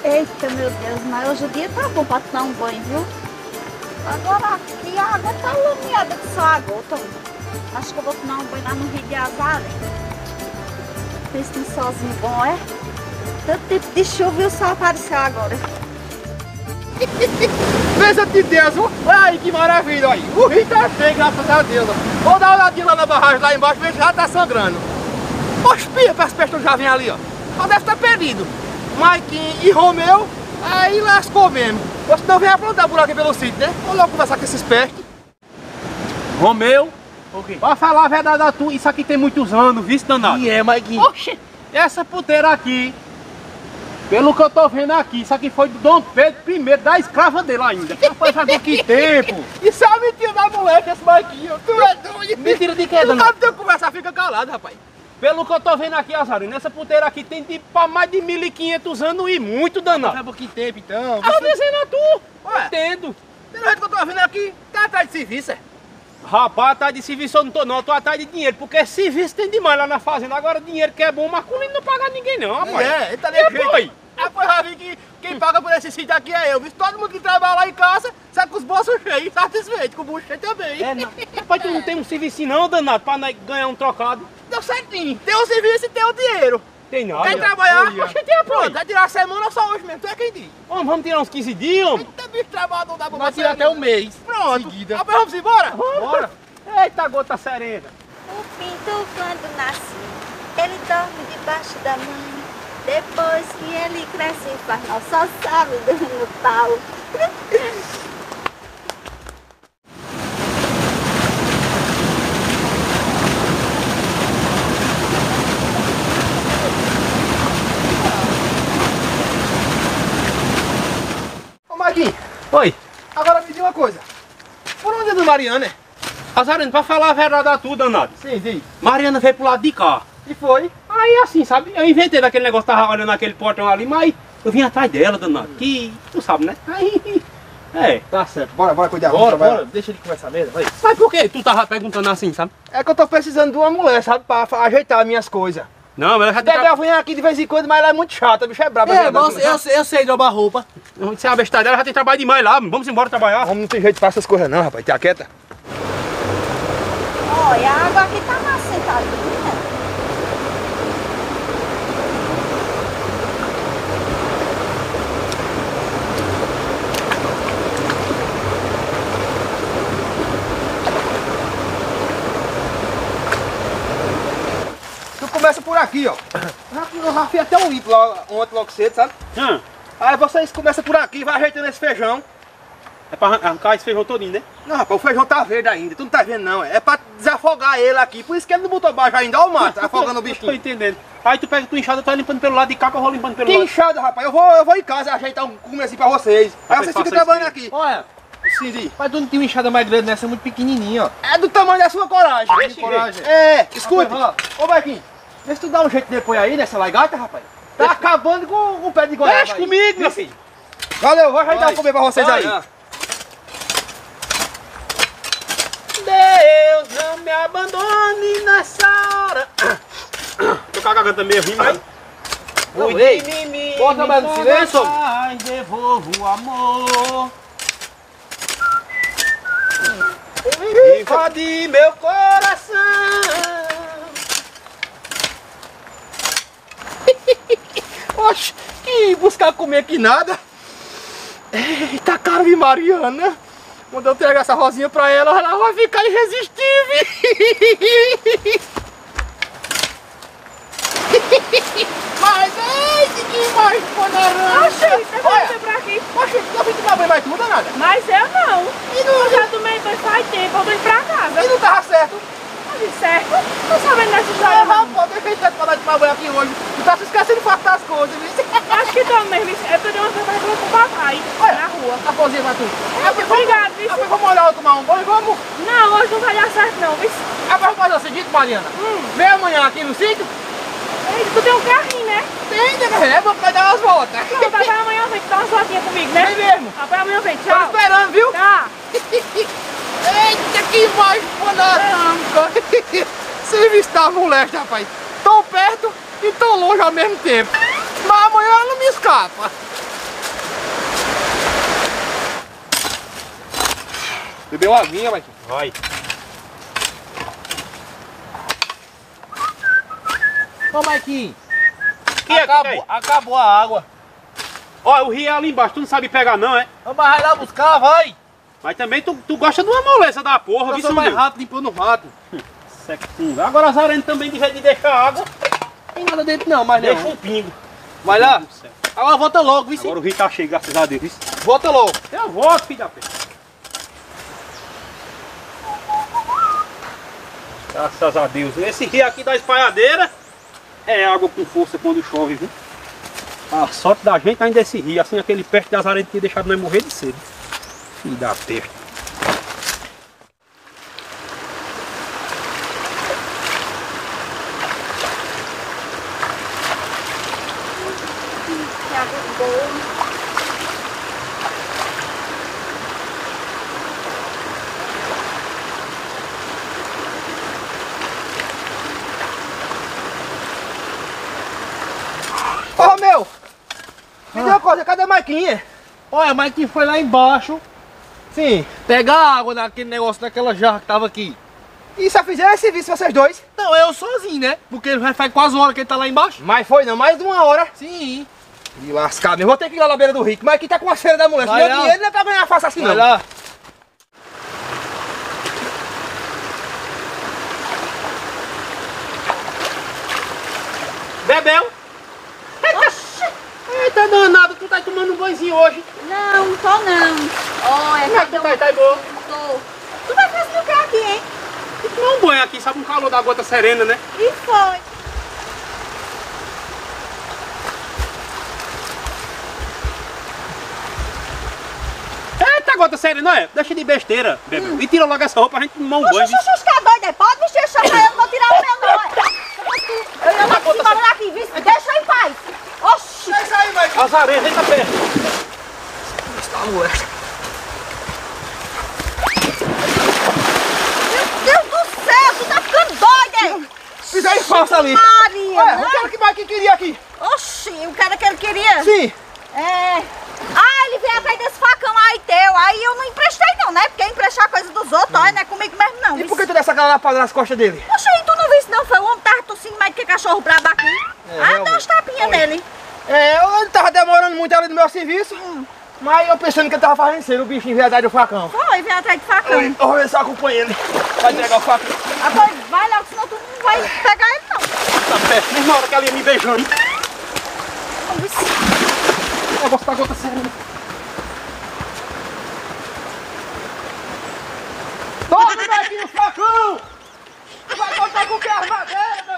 Eita, meu Deus, mas hoje o dia tá bom pra tomar um banho, viu? Agora aqui a água tá lameada de só a gota. Acho que eu vou tomar um banho lá no Rio de Azaré. Esse tem solzinho bom, é? Tanto tipo de chuva e o sol apareceu agora. Pensa de Deus, ai que maravilha aí. O rio tá cheio, graças a Deus. Vou dar uma olhadinha lá na barragem, lá embaixo, ver se já tá sangrando. Oxe, pia, para as pessoas já vêm ali, ó. Só deve estar perdido. Maiquinho e Romeu, aí lascou mesmo. Ou senão vem aprontar buraco pelo sítio, né? Vou logo conversar com esses pestes. Romeu, pra falar a verdade a tu, isso aqui tem muitos anos, viu, danado? E é, Maiquinho. Oxe, essa puteira aqui, pelo que eu tô vendo aqui, isso aqui foi do Dom Pedro I, da escrava dele ainda. Rapaz, faz que tempo? Isso é uma mentira da moleque, esse Maiquinho. Tu é doido. Mentira de quê, Tu danado? sabe que eu conversar, fica calado, rapaz. Pelo que eu tô vendo aqui, Azarino, essa puteira aqui tem tipo pra mais de 1500 anos e muito, danado. Sabe que tempo, então? Tá dizendo a tu, Ué. entendo. Pelo jeito que eu tô vendo aqui, tá atrás de serviço, é? Rapaz, atrás de serviço eu não tô não, eu tô atrás de dinheiro, porque serviço tem demais lá na fazenda. Agora dinheiro que é bom, mas com ele não paga ninguém não, rapaz. É, ele tá E desse foi? jeito. Depois já vi que quem paga por esse sítio aqui é eu. Visto todo mundo que trabalha lá em casa, sai com os bolsos cheios, satisfeito, com o bucho cheio também. É, não. Rapaz, tu não tem um serviço não, danado, pra nós ganhar um trocado. Deu certinho. Tem o serviço e tem o dinheiro. Tem nada. Quem trabalhar, Oxe, tem apoio. pronto, vai tirar a semana ou só hoje mesmo, tu é quem diz. Vamos tirar uns 15 dias, homem. Tem bicho trabalhador da bomba. Vai tirar até um mês. Pronto. Seguida. Rapaz, vamos embora? Bora. Eita, gota serena. O pinto, quando nasce, ele dorme debaixo da mãe. Depois que ele cresce, faz mal, só sabe no pau. Ô, Marquinhos, Oi. agora me diz uma coisa. Por onde é do Mariana, é? Azarino, pra falar a verdade a tu, danado. Sim, sim. Mariana veio pro lado de cá. E foi? Aí assim, sabe? Eu inventei daquele negócio, tava olhando aquele portão ali, mas eu vim atrás dela, danado. Que tu sabe, né? Aí. É. Tá certo, bora cuidar. Bora, deixa ele conversar mesmo, vai. Mas por que tu tava perguntando assim, sabe? É que eu tô precisando de uma mulher, sabe, pra ajeitar minhas coisas. Não, mas ela já tem. Dedé vem aqui de vez em quando, mas ela é muito chata, a bicha é braba. Eu sei de uma roupa. Se é a bestada dela, já tem trabalho demais lá. Vamos embora trabalhar. Homem não tem jeito pra essas coisas não, rapaz, te aquieta. Olha, a água aqui tá mais sentadinha. Tu começa por aqui, ó. Eu já fiz até um limpo lá ontem, logo cedo, sabe? Aí vocês começam por aqui, vai ajeitando esse feijão. É pra arrancar esse feijão todinho, né? Não, rapaz, o feijão tá verde ainda, tu não tá vendo não. É pra desafogar ele aqui, por isso que ele não botou baixo ainda, ó o mato, afogando o Tô bichinho. entendendo. Aí tu pega tua enxada, tu vai limpando pelo lado de cá, que eu vou limpando pelo Que lado. inchada, rapaz, eu vou em casa ajeitar um comecinho pra vocês. Aí vocês ficam faça trabalhando isso aqui. Olha, Sim, sim. mas tu não tem uma enxada mais grande nessa, é muito pequenininha, ó. É do tamanho da sua coragem. Desse coragem. É, escute. Rapaz, Ô, Marquinhos, vê se tu dá um jeito depois aí nessa lagarta, rapaz. Tá acabando com o pé de goiaba. Deixa aí. comigo, meu filho. Valeu, vou ajeitar Vai. um comer pra vocês aí. Vai. Deus, não me abandone nessa hora. Tô com a garganta meio ruim, mas... Não, Cuide ei, de mim, bota mais no silêncio. Ai, devolvo o amor. Invade meu coração. Oxe, que buscar comer que nada. Eita, cara de Mariana. Quando eu entregar essa rosinha pra ela, ela vai ficar irresistível. Mas, eita, que mais poderão. Oxi, você vai vir pra aqui. Oxe, eu vim tomar banho mais tudo, nada. Mas eu não. E não, Eu já tomei banho faz tempo, eu vim pra casa. e não tava certo. Mas certo? Tô sabendo dessa Ah, história. não. rapaz, deixa eu tentar parar de tomar banho aqui hoje. Tu tá se esquecendo de fartar as coisas, viu? Acho que tô mesmo. É porque eu dei uma coisa com o papai na rua. A cozinha vai tu. Obrigado, viu? Depois vamos olhar eu tomar um banho, vamos. Não, hoje não vai dar certo não, viu? Agora vamos fazer o seguinte, Mariana. Vem amanhã aqui no sítio. Ei, tu tem um carrinho, né? Tem, né? Vou dar umas voltas. Não, papai amanhã vem dar uma voltinha comigo, né? Vem mesmo. Papai amanhã vem, Tô tchau. esperando, viu? Tá. Eita, que mais panaranga. Serviço da moleste, rapaz. Tão perto e tão longe ao mesmo tempo. Mas amanhã ela não me escapa. Bebeu aguinha, Marquinhos? Vai. Ô, Marquinhos, Que é que tem? acabou a água. Ó, o rio é ali embaixo, tu não sabe pegar não, é? Mas vai lá buscar, vai. Mas também tu gosta de uma moleza da porra, Eu viu, sou mais meu? rápido limpando o rato. Secunga. Agora as arenas também de vez de deixar água, Tem nada dentro não, mas deixa não. um pingo. Vai lá. Deus do céu. Agora volta logo, viu? Agora o rio tá cheio, graças a Deus. Volta logo. Eu volto, filho da pé. Graças a Deus. Esse rio aqui da espalhadeira é água com força quando chove, viu? A sorte da gente ainda é esse rio, assim aquele perto das arenas que deixado nós morrer de sede. Filho da peste. Que água boa. Ô, meu! Me dê uma coisa, cadê a Marquinha? Olha, mas que foi lá embaixo Sim. pegar água naquele negócio, naquela jarra que tava aqui. E só fizeram esse serviço vocês dois? Não, eu sozinho, né? Porque já faz quase uma hora que ele tá lá embaixo. Mas foi não, mais de uma hora. Sim. Me lascar, meu. Vou ter que ir lá na beira do rio. Mas aqui tá com a feira da mulher. Vai Meu lá. dinheiro não é pra ganhar fácil assim, Vai não. lá. Bebeu? Eita danado, tu tá tomando um banhozinho hoje. Não, tô não. Olha, Como é que tu tá? Tá boa? tô. Tu vai fazer o que aqui, hein? Tu tomar um banho aqui, sabe um calor da gota serena, né? E foi. Eita gota serena, não é? Deixa de besteira, Bebel. E tira logo essa roupa, a gente tomar um banho. Oxe, fica doido, é? Pode vestir essa saia, eu não vou tirar o meu não. Eu ia lá de cima olhar aqui, viu? Deixa eu em paz. Oxi. É isso aí, Marquinhos. As areias, vem cá perto. Tá, mulher. Meu Deus do céu, tu tá ficando doido, hein? Fizeram falsa ali. Maria, Olha, né? o que era que Marquinhos queria aqui? Oxi, o cara que ele queria? Sim. É. Ah, ele veio atrás desse facão aí teu. Aí eu não emprestei não, né? Porque emprestar coisa dos outros, olha, não é comigo mesmo não. E por que tu deu essa lapada nas costas dele? Oxe, aí tu não viu isso não? Foi o homem que tava tossindo mais do que cachorro brabo aqui. Ah, dá realmente. uns tapinhas nele. Ele tava demorando muito ali no meu serviço. Mas eu pensando que ele tava fazendo cera, o bichinho veio atrás do facão. Foi, veio atrás de facão. Eu vou ver se eu acompanho ele. Vai entregar o facão. Ah, pois vai logo, senão tu não vai pegar ele não. Tá perto, mesmo na hora que ela ia me beijando. O negócio da gota serena. Toma, Marquinhos, facão! Tu vai contar com o que é armadeira,